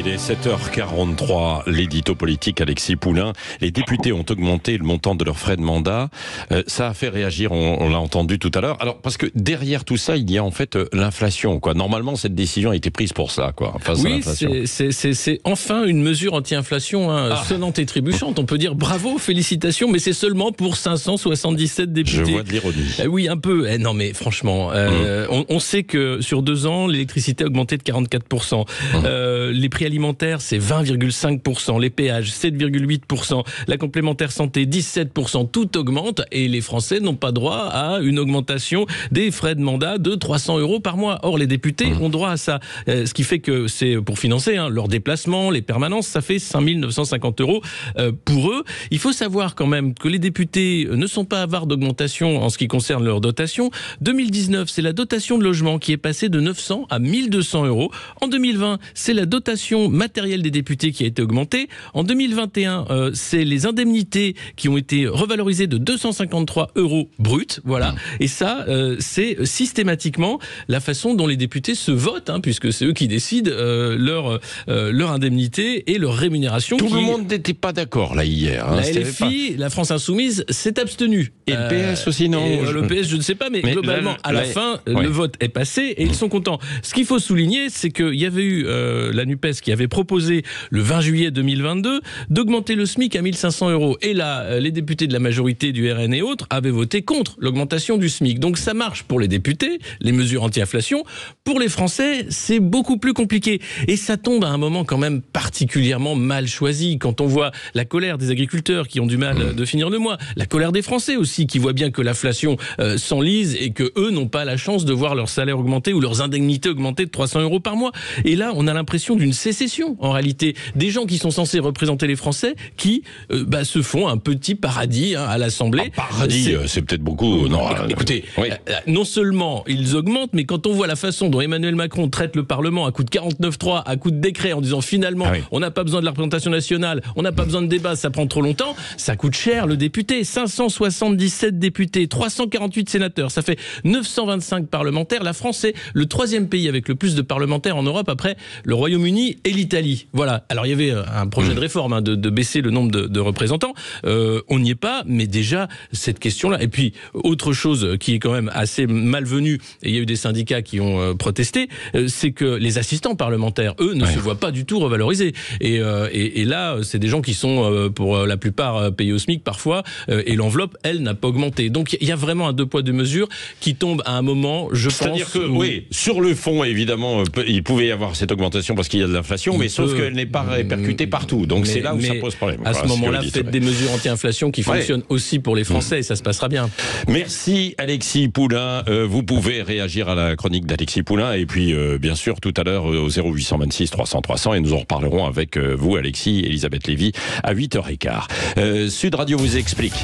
Il est 7h43, l'édito politique Alexis Poulain. Les députés ont augmenté le montant de leurs frais de mandat. Ça a fait réagir, on l'a entendu tout à l'heure. Alors, parce que derrière tout ça, il y a en fait l'inflation, quoi. Normalement, cette décision a été prise pour ça, quoi. Oui, c'est enfin une mesure anti-inflation sonnante et trébuchante. On peut dire bravo, félicitations, mais c'est seulement pour 577 députés. Je vois de l'ironie. Oui, un peu. Non, mais franchement, on sait que sur 2 ans, l'électricité a augmenté de 44%. Les prix alimentaires, c'est 20,5%. Les péages, 7,8%. La complémentaire santé, 17%. Tout augmente et les Français n'ont pas droit à une augmentation des frais de mandat de 300 € par mois. Or, les députés ont droit à ça. Ce qui fait que c'est pour financer leurs déplacements, les permanences, ça fait 5 950 € pour eux. Il faut savoir quand même que les députés ne sont pas avares d'augmentation en ce qui concerne leur dotation. 2019, c'est la dotation de logement qui est passée de 900 à 1200 €. En 2020, c'est la dotation matérielle des députés qui a été augmentée. En 2021, c'est les indemnités qui ont été revalorisées de 253 € bruts. Voilà. Et ça, c'est systématiquement la façon dont les députés se votent, puisque c'est eux qui décident leur indemnité et leur rémunération. Tout le monde n'était pas d'accord là hier. La LFI, la France Insoumise, s'est abstenue. Et le PS aussi, non? Le PS, je ne sais pas, mais globalement, là, à la fin, le vote est passé et ils sont contents. Ce qu'il faut souligner, c'est qu'il y avait eu la NUPES qui avait proposé le 20 juillet 2022 d'augmenter le SMIC à 1500 €. Et là, les députés de la majorité du RN et autres avaient voté contre l'augmentation du SMIC. Donc ça marche pour les députés, les mesures anti-inflation. Pour les Français, c'est beaucoup plus compliqué. Et ça tombe à un moment quand même particulièrement mal choisi. Quand on voit la colère des agriculteurs qui ont du mal de finir le mois, la colère des Français aussi qui voient bien que l'inflation s'enlise et que eux n'ont pas la chance de voir leur salaire augmenter ou leurs indemnités augmenter de 300 € par mois. Et là, on a l'impression d'une sécession, en réalité. Des gens qui sont censés représenter les Français qui se font un petit paradis à l'Assemblée. Paradis, c'est peut-être beaucoup. Non, écoutez, non seulement ils augmentent, mais quand on voit la façon dont Emmanuel Macron traite le Parlement à coup de 49.3, à coup de décret, en disant finalement, on n'a pas besoin de la représentation nationale, on n'a pas besoin de débat, ça prend trop longtemps, ça coûte cher le député. 577 députés, 348 sénateurs, ça fait 925 parlementaires. La France est le 3e pays avec le plus de parlementaires en Europe après le Royaume-Uni et l'Italie. Voilà. Alors il y avait un projet de réforme de baisser le nombre de représentants. On n'y est pas, mais déjà cette question-là. Et puis autre chose qui est quand même assez malvenue, et il y a eu des syndicats qui ont protesté, c'est que les assistants parlementaires, eux, ne se voient pas du tout revalorisés. Et là, c'est des gens qui sont pour la plupart payés au SMIC parfois, et l'enveloppe, elle, n'a pas augmenté. Donc il y a vraiment un 2 poids 2 mesures qui tombe à un moment, je pense. C'est-à-dire que, oui, sur le fond, évidemment, il pouvait y avoir cette augmentation parce qu'il y a de l'inflation, mais sauf qu'elle n'est pas répercutée partout. Donc c'est là où ça pose problème. À ce moment-là, faites des mesures anti-inflation qui fonctionnent aussi pour les Français et ça se passera bien. Merci Alexis Poulain. Vous pouvez réagir à la chronique d'Alexis Poulain et puis bien sûr tout à l'heure au 0826 300 300 et nous en reparlerons avec vous Alexis, Elisabeth Lévy à 8h15. Sud Radio vous explique.